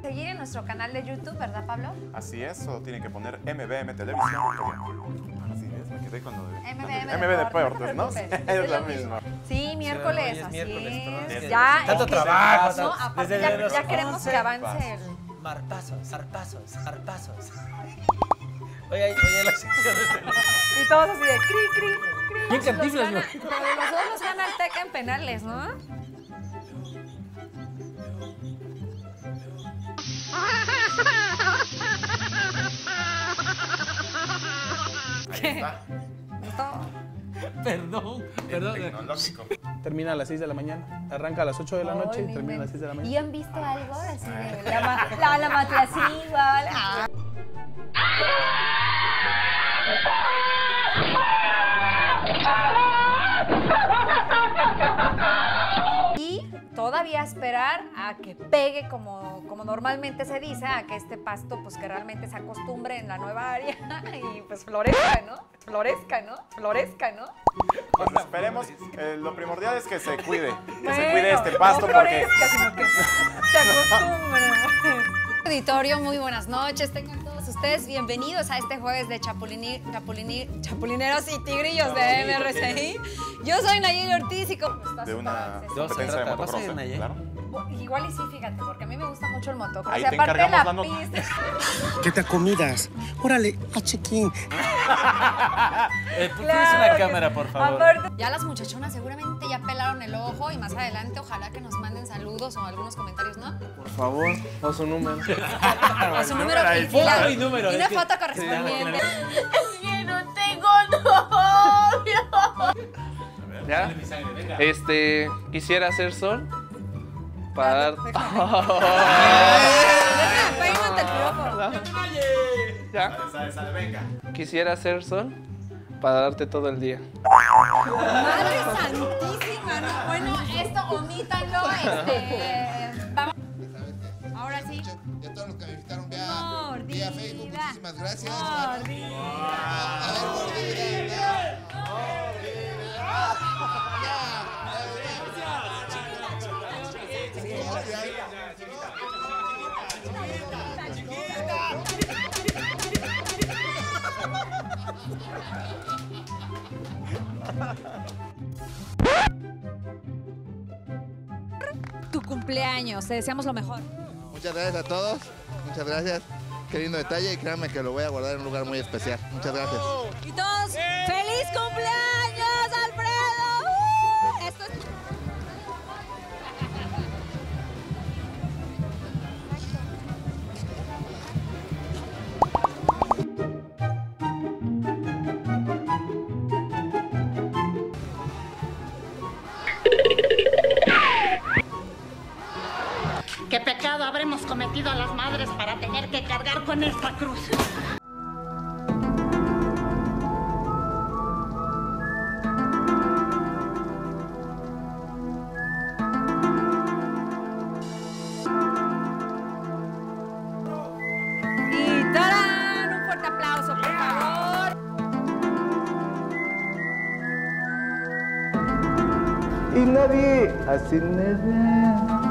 Seguir en nuestro canal de YouTube, ¿verdad, Pablo? Así es, solo tienen que poner MBM Televisión. Así es, me quedé con lo de MB Deportes, ¿no? Es lo mismo. Sí, miércoles, Sí, así miércoles, es. perdón. Ya, Tanto es que- trabajo. No, aparte desde los ya queremos 11 que avance el... Marpazos, zarpazos, zarpazos. Oye, las secciones de... Y todos así de cri, cri, cri. Bien Cantinflas, Los dos los gana el TEC en penales, ¿no? Ahí está. Perdón. Tecnológico. Termina a las 6 de la mañana. Arranca a las 8 de la noche y Ay, termina a las 6 de la mañana. ¿Y han visto algo así de la matlacigua? Y todavía esperar a que pegue como normalmente se dice, a que este pasto pues que realmente se acostumbre en la nueva área y pues florezca, ¿no? Florezca, ¿no? Pues esperemos, lo primordial es que se cuide, Bueno, este pasto no porque... florezca, sino que se acostumbra. Auditorio, muy buenas noches, tengan todos ustedes bienvenidos a este jueves de Chapulineros y Tigrillos de MRCI. Yo soy Nayeli Ortiz y como está De una súper competencia de trata? motocross, ¿Vas a ir, Nayeli? claro. igual y sí, fíjate, porque a mí me gusta mucho el motocross. Ahí Y te aparte encargamos la la nota. pista. ¿Qué te comidas? Órale, a check-in. Tienes Claro una que cámara, sí. por favor. Aparte, ya las muchachonas seguramente ya pelaron el ojo y más adelante ojalá que nos manden saludos o algunos comentarios, ¿no? Por favor, o su número. O su número ahí, y la- foto y número, y es una que- foto correspondiente. Es que no tengo novio. ¿Ya? Quisiera hacer sol para dar... Peínate el piropo. ¿Ya? Sale, venga. Quisiera hacer sol para darte todo el día. Madre santísima, ¿no? Bueno, esto omítanlo, vamos. Ahora sí. Y a todos los que me invitaron vía Mordida. Facebook, muchísimas gracias. Mordida. A ver, mordida. Tu cumpleaños, te deseamos lo mejor. Muchas gracias a todos. Muchas gracias. Qué lindo detalle y créanme que lo voy a guardar en un lugar muy especial. Muchas gracias. Y todos, ¡feliz cumpleaños, Alfredo! Esto es... ¿Qué pecado habremos cometido a las madres para tener que cargar con esta cruz? Y ¡tarán! Un fuerte aplauso, por favor. Y nadie hace nada.